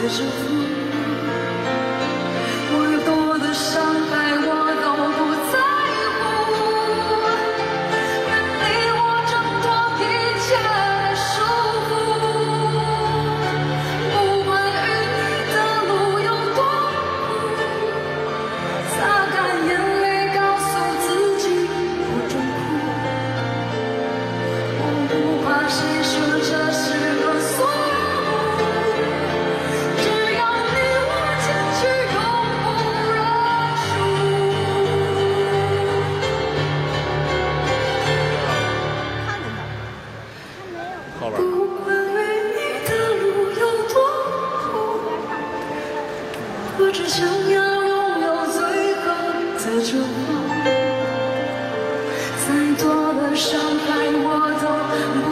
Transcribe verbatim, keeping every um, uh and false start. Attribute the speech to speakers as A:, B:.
A: 在祝福。我有多的伤害，我都不在乎。愿你我挣脱一切的束缚，不管与你的路有多苦，擦干眼泪，告诉自己不准哭。我不怕谁说这是个错误，只要你我坚持，永不认输。
B: 后边。
A: 不管与你的路有多苦，我只想要拥有最后的祝福。再多的伤害，我都不